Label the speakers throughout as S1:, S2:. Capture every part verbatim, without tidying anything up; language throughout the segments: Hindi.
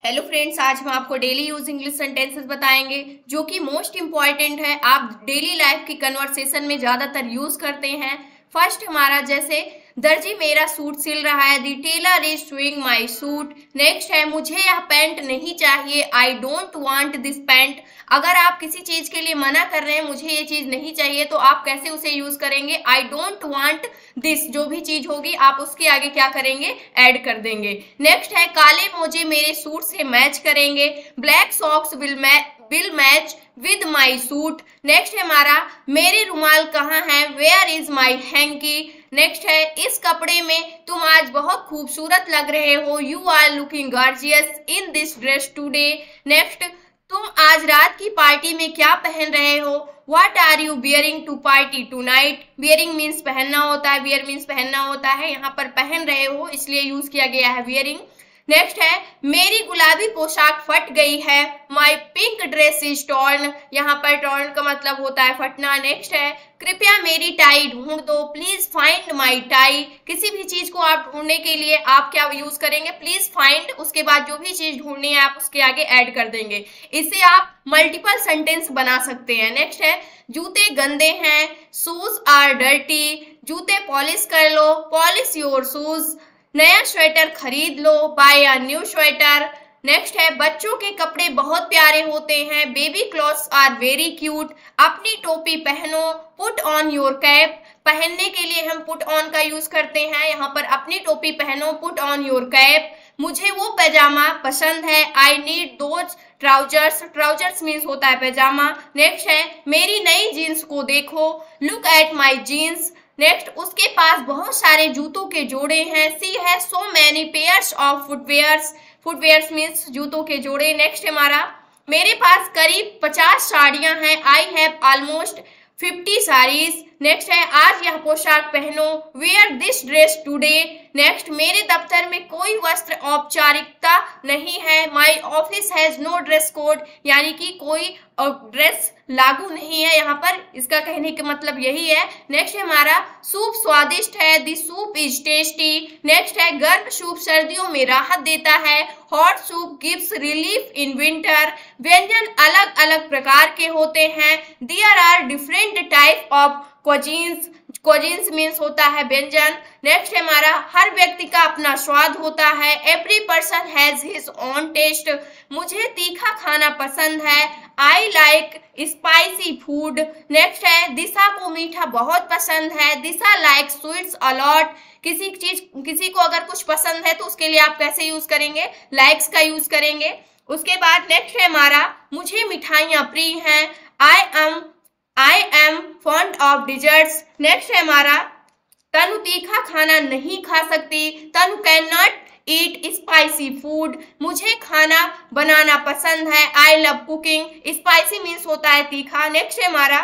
S1: हेलो फ्रेंड्स, आज हम आपको डेली यूज इंग्लिश सेंटेंसेस बताएंगे जो कि मोस्ट इंपॉर्टेंट है। आप डेली लाइफ की कन्वर्सेशन में ज्यादातर यूज करते हैं। फर्स्ट हमारा जैसे दर्जी मेरा सूट सिल रहा है, the tailor is sewing my suit. Next है मुझे यह पैंट नहीं चाहिए, I don't want this pant. अगर आप किसी चीज के लिए मना कर रहे हैं, मुझे ये चीज नहीं चाहिए, तो आप कैसे उसे यूज करेंगे? I don't want this. जो भी चीज होगी आप उसके आगे क्या करेंगे? ऐड कर देंगे। नेक्स्ट है काले मोजे मेरे सूट से मैच करेंगे, black socks will match will match with my suit. Next है हमारा मेरे रुमाल कहाँ है, where is my hanky. Next है इस कपड़े में तुम आज बहुत खूबसूरत लग रहे हो, you are looking gorgeous in this dress today. Next तुम आज रात की पार्टी में क्या पहन रहे हो, what are you bearing to party tonight. Bearing means पहनना होता है, बियर मीन्स पहनना होता है, यहाँ पर पहन रहे हो इसलिए यूज किया गया है बियरिंग। नेक्स्ट है मेरी गुलाबी पोशाक फट गई है, my pink dress is torn. यहाँ पर टॉर्न का मतलब होता है फटना। नेक्स्ट है कृपया मेरी टाई ढूंढ दो, प्लीज फाइंड माई टाई। किसी भी चीज को आप ढूंढने के लिए आप क्या यूज करेंगे? प्लीज फाइंड, उसके बाद जो भी चीज ढूंढनी है आप उसके आगे ऐड कर देंगे। इससे आप मल्टीपल सेंटेंस बना सकते हैं। नेक्स्ट है जूते गंदे हैं, शूज आर डर्टी। जूते पॉलिश कर लो, पॉलिश योर शूज। नया स्वेटर खरीद लो, buy a new sweater. Next है बच्चों के कपड़े बहुत प्यारे होते हैं, baby clothes are very cute. अपनी टोपी पहनो, पुट ऑन योर कैप। पहनने के लिए हम पुट ऑन का यूज करते हैं, यहाँ पर अपनी टोपी पहनो, पुट ऑन योर कैप। मुझे वो पैजामा पसंद है, I need those trousers. Trousers means होता है पैजामा। नेक्स्ट है मेरी नई जीन्स को देखो, look at my jeans. Next उसके पास बहुत सारे जूतों के जोड़े हैं, she has so many pairs of footwears. Footwears means जूतों के जोड़े। नेक्स्ट हमारा मेरे पास करीब पचास साड़ियां हैं, I have almost fifty saris. Next है आज यह पोशाक पहनो, wear this dress today. Next मेरे दफ्तर में कोई वस्त्र औपचारिकता नहीं है, my office has no dress code. यानी कि कोई ड्रेस लागू नहीं है यहाँ पर, इसका कहने का मतलब यही है। नेक्स्ट है हमारा सूप स्वादिष्ट है, the soup is tasty. Next है गर्म सूप सर्दियों में राहत देता है, hot soup gives relief in winter. व्यंजन अलग अलग प्रकार के होते हैं, there are different type of cuisines. Cuisines means होता है व्यंजन। नेक्स्ट है हमारा हर व्यक्ति का अपना स्वाद होता है, every person has his own taste. मुझे तीखा खाना पसंद है, I like spicy food. Next है दिशा को मीठा बहुत पसंद है, दिशा लाइक स्वीट्स अलॉट। किसी चीज किसी को अगर कुछ पसंद है तो उसके लिए आप कैसे यूज करेंगे? लाइक्स का यूज करेंगे। उसके बाद नेक्स्ट है हमारा मुझे मिठाइयाँ प्रिय हैं, I am I am fond of desserts. Next है हमारा तनु तीखा खाना नहीं खा सकती, Tanu can not eat spicy food. मुझे खाना बनाना पसंद है, I love cooking. Spicy means होता है तीखा। नेक्स्ट है हमारा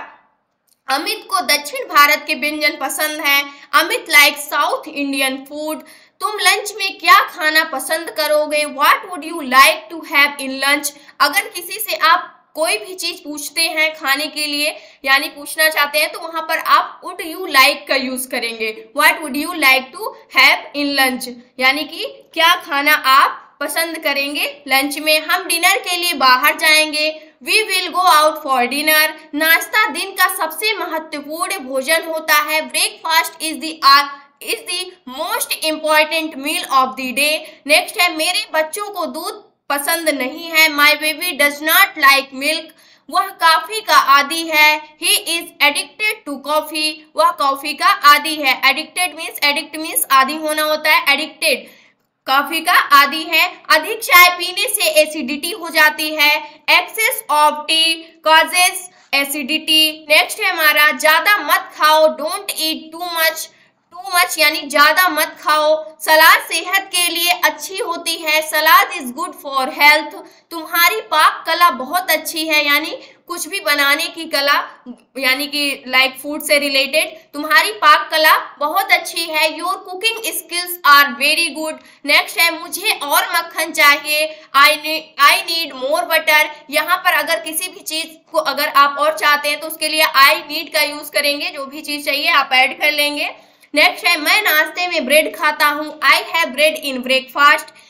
S1: अमित को दक्षिण भारत के व्यंजन पसंद है, Amit like south Indian food. तुम लंच में क्या खाना पसंद करोगे, what would you like to have in lunch. अगर किसी से आप कोई भी चीज पूछते हैं खाने के लिए, यानी पूछना चाहते हैं, तो वहां पर आप वुड यू लाइक का यूज करेंगे। What would you like to have in lunch, यानी कि क्या खाना आप पसंद करेंगे लंच में। हम डिनर के लिए बाहर जाएंगे, we will go out for dinner. नाश्ता दिन का सबसे महत्वपूर्ण भोजन होता है, breakfast is the is the most important meal of the day. Next है मेरे बच्चों को दूध पसंद नहीं है, my baby does not like milk. वह कॉफी का आदी है, he is addicted to coffee. वह कॉफी का आदी है। एडिक्टेड मीन्स एडिक्ट मीन्स आदी होना होता है, एडिक्टेड कॉफी का आदी है। अधिक चाय पीने से एसिडिटी हो जाती है, excess of tea causes acidity. Next है हमारा ज्यादा मत खाओ, don't eat too much. Too much यानी ज्यादा मत खाओ। सलाद सेहत के लिए अच्छी होती है, salad is good for health. तुम्हारी पाक कला बहुत अच्छी है, यानी कुछ भी बनाने की कला, यानी कि लाइक फूड से रिलेटेड तुम्हारी पाक कला बहुत अच्छी है, your cooking skills are very good. Next है मुझे और मक्खन चाहिए, I need I need more butter. यहाँ पर अगर किसी भी चीज को अगर आप और चाहते हैं तो उसके लिए आई नीड का यूज करेंगे, जो भी चीज चाहिए आप ऐड कर लेंगे। नेक्स्ट है मैं नाश्ते में ब्रेड खाता हूँ, I have bread in breakfast.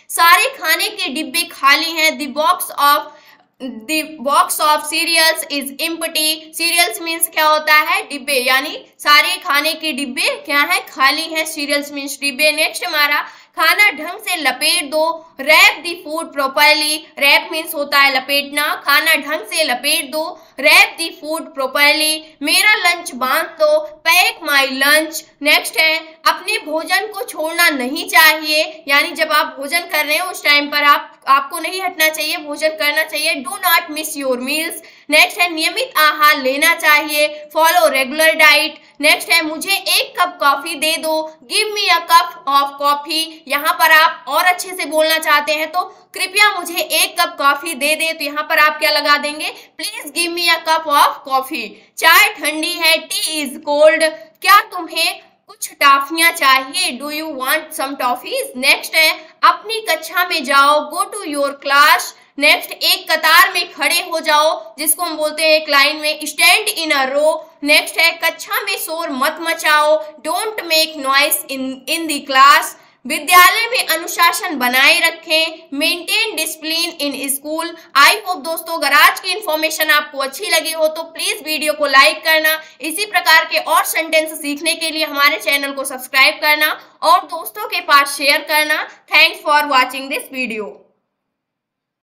S1: सारे खाने के डिब्बे खाली हैं। The box of The box of cereals is empty. Cereals means क्या होता है? डिब्बे, यानी सारे खाने के डिब्बे क्या है? खाली हैं। Cereals means डिब्बे। नेक्स्ट हमारा खाना ढंग से लपेट दो। Wrap the food properly. Wrap means होता है लपेटना। खाना ढंग से लपेट दो। Wrap the food properly. मेरा लंच बांध दो। Pack my lunch. नेक्स्ट है अपने भोजन को छोड़ना नहीं चाहिए, यानी जब आप भोजन कर रहे हो उस टाइम पर आप आपको नहीं हटना चाहिए, भोजन करना चाहिए। Do not miss your meals. Next है नियमित आहार लेना चाहिए। Follow regular diet. नेक्स्ट है मुझे एक कप कॉफी दे दो। Give me a cup of coffee. यहाँ पर आप और अच्छे से बोलना चाहते हैं तो कृपया मुझे एक कप कॉफी दे दे, तो यहाँ पर आप क्या लगा देंगे? Please give me a cup of coffee. चाय ठंडी है। Tea is cold. क्या तुम्हें कुछ टॉफियां चाहिए? Do you want some toffees? Next है अपनी कक्षा में जाओ। Go to your class. Next एक कतार में खड़े हो जाओ, जिसको हम बोलते हैं एक लाइन में। Stand in a row. Next है कक्षा में शोर मत मचाओ। Don't make noise in in the class. विद्यालय में अनुशासन बनाए रखें। Maintain discipline in school. I hope दोस्तों अगर आज की इन्फॉर्मेशन आपको अच्छी लगी हो तो प्लीज वीडियो को लाइक करना। इसी प्रकार के और सेंटेंस सीखने के लिए हमारे चैनल को सब्सक्राइब करना और दोस्तों के पास शेयर करना। Thanks for watching this video.